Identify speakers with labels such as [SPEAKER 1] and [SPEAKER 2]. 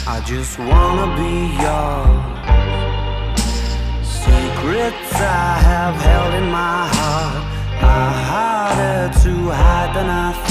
[SPEAKER 1] I just wanna be yours. Secrets I have held in my heart are harder to hide than I thought.